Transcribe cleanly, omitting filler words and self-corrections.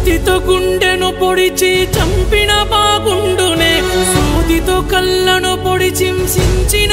కత్తితో గుండెను పొడిచి చంపిన బాగుండునే, సూదితో కళ్ళను పొడిచి హింసించి